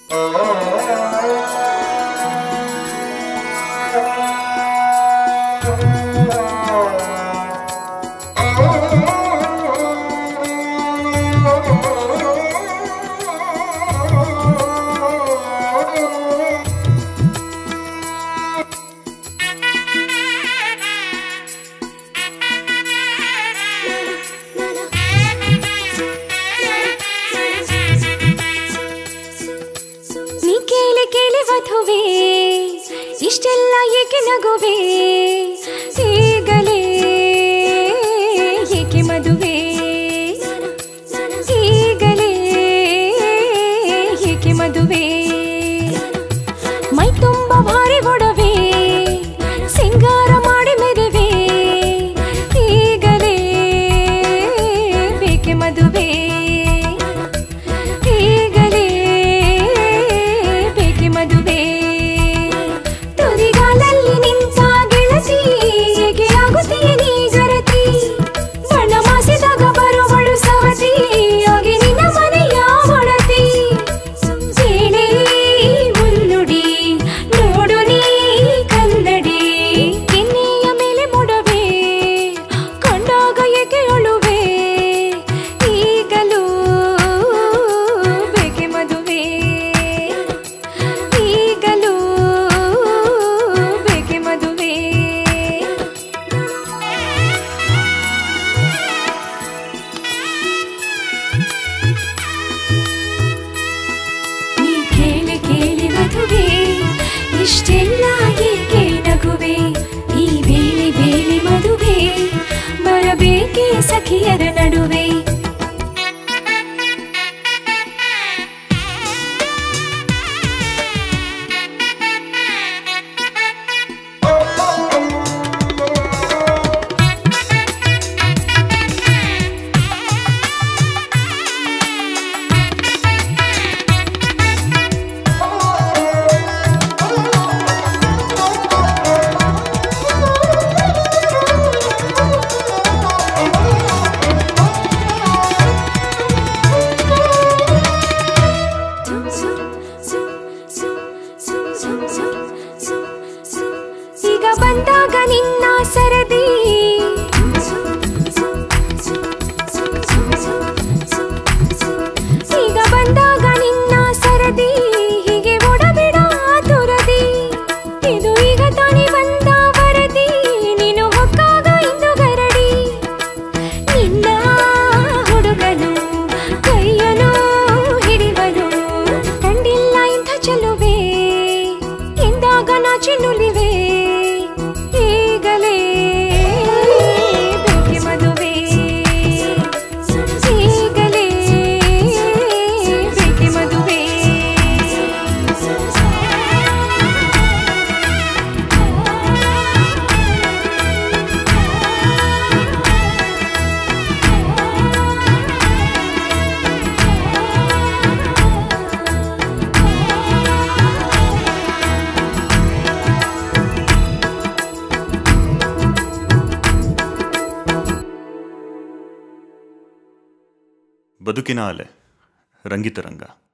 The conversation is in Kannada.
ಇಷ್ಟೆಲ್ಲ ಏಕೆ ನಗುವೆ ಈಗಲೇ ಏಕೆ ಮದುವೆ ಈಗಲೇ ಏಕೆ ಮದುವೆ ಮೈ ತುಂಬ ಭಾರಿ ಒಡವೆ ಸಿಂಗಾರ ಮಾಡಿ ಮೆದುವೆ ಈಗಲೇ ಬೇಕೆ ಮದುವೆ ಈಗಲೇ ಬೇಕೆ ಮದುವೆ ಇಷ್ಟೆಲ್ಲ ಏಕೆ ನಗುವೆ ಈ ಬೇಳೆ ಬೇಳೆ ಮದುವೆ ಬರಬೇಕೆ ಸಖಿಯರ ನಡುವೆ ಈಗ ಬಂದಾಗ ನಿನ್ನ ಸರದಿ ಈಗ ಬಂದಾಗ ನಿನ್ನ ಸರದಿ ಹೀಗೆ ಓಡಬೇಡ ತುರದಿ ಇದು ಈಗ ತಾನೇ ಬಂದ ವರದಿ ನೀನು ಹೊಕ್ಕಾಗ ಇಂದು ಗರಡಿ ನಿನ್ನ ಹುಡುಗನು ಕೈಯನು ಹಿಡಿವನು ಕಂಡಿಲ್ಲ ಇಂಥ ಚೆಲುವೆ ಎಂದಾಗ ನಾಚಿ ನುಲಿವೆ ಈಗಲೇ ಬೇಕೆ ಮದುವೆ ಈಗಲೇ ಬೇಕೆ ಮದುವೆ ಬದುಕಿನ ಅಲೆ ರಂಗಿತ ರಂಗ.